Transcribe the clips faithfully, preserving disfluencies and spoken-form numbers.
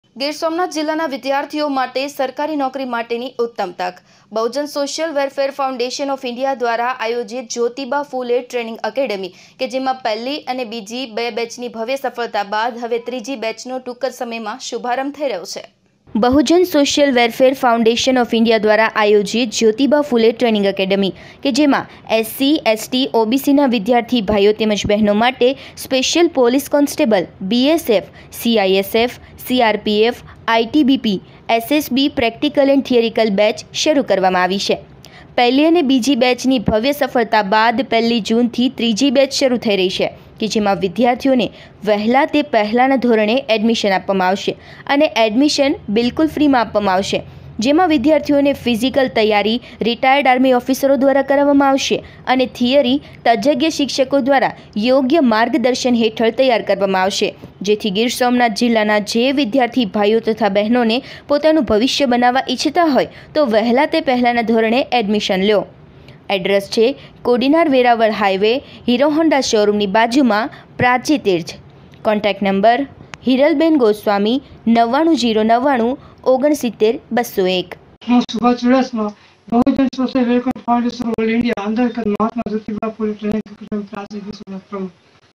ગીર સોમનાથ જિલ્લાના વિદ્યાર્થીઓ માટે સરકારી નોકરી માટેની ઉત્તમ તક. Bahujan social welfare foundation of India દ્વારા આયોજિત જ્યોતિબા ફૂલે ટ્રેનિંગ એકેડમી કે જેમાં પહેલી અને બીજી બે બેચની ભવ્ય સફળતા બાદ હવે ત્રીજી બેચનો ટૂંક જ સમયમાં શુભારંભ થઈ રહ્યો છે. Bahujan social welfare foundation of India દ્વારા આયોજિત જ્યોતિબા ફૂલે ટ્રેનિંગ એકેડમી કે જેમાં એસસી, એસટી, ઓબીસીના વિદ્યાર્થી ભાઈઓ તેમજ બહેનો માટે special police constable, BSF, CISF, CRPF, ITBP, SSB practical and theoretical batch શરૂ કરવામાં આવી છે. પહેલી અને બીજી બેચની ભવ્ય સફળતા બાદ પહેલી જૂનથી ત્રીજી બેચ શરૂ થઈ રહી છે કે જેમાં વિદ્યાર્થીઓને વહેલા તે પહેલાંના ધોરણે એડમિશન આપવામાં આવશે અને એડમિશન બિલકુલ ફ્રીમાં આપવામાં આવશે, જેમાં વિદ્યાર્થીઓને ફિઝિકલ તૈયારી રિટાયર્ડ આર્મી ઓફિસરો દ્વારા કરાવવામાં આવશે અને થિયરી તજજ્ઞ શિક્ષકો દ્વારા યોગ્ય માર્ગદર્શન હેઠળ તૈયાર કરવામાં આવશે, જેથી ગીર સોમનાથ જિલ્લાના જે વિદ્યાર્થી ભાઈઓ તથા બહેનોને પોતાનું ભવિષ્ય બનાવવા ઈચ્છતા હોય તો વહેલા તે પહેલાંના ધોરણે એડમિશન લો. એડ્રેસ છે Kodinar Veraval highway, Hero Honda શોરૂમની બાજુમાં, પ્રાચી તીર્થ. કોન્ટેક્ટ નંબર હિરલબેન ગોસ્વામી નવ્વાણું જીરો નવ્વાણું ઓગણસિત્તેર બસો એક. હું Subhash Chudasama Bahujan social welfare foundation all India અંતર્ગત મહાત્મા જ્યોતિબા ફૂલે ટ્રેનિંગ એકેડમી પ્રાચી તીર્થના પ્રમુખ.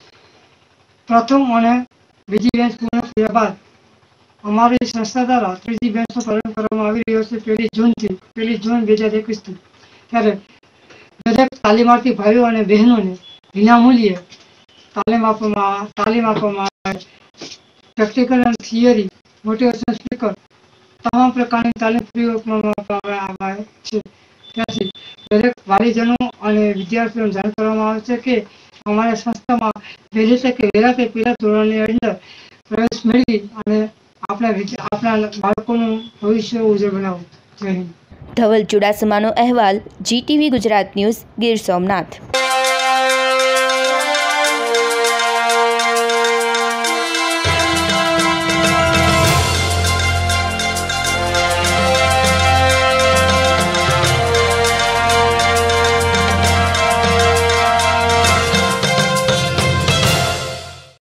પ્રથમ અને બીજી બેચ પૂર્ણ થયા બાદ અમારી સંસ્થા દ્વારા ત્રીજી બેચનો પ્રારંભ કરવામાં આવી રહ્યો છે પહેલી જૂનથી પહેલી જૂન બે હજાર એકવીસથી. ત્યારે દરેક તાલીમાર્થી ભાઈઓ અને બહેનોને વિનામૂલ્યે તાલીમ આપવામાં તાલીમ આપવામાં આવે. પ્રેક્ટિકલ અને થિયરી, મોટિવેશન સ્પીકર તમામ પ્રકારની તાલીમ ફ્રી આપવામાં આવે છે. ત્યાંથી દરેક વાલીજનો અને વિદ્યાર્થીઓને જાણ કરવામાં આવે છે કે અમારી સંસ્થામાં વહેલી તકે વહેલા તે પહેલા ધોરણની અંદર પ્રવેશ મેળવી અને આપણા આપણા બાળકોનું ભવિષ્ય ઉજ્જવળ બનાવવું. જય હિન્દ. ધવલ ચુડાસમાનો અહેવાલ, જીટીવી ગુજરાત ન્યૂઝ, ગીર સોમનાથ.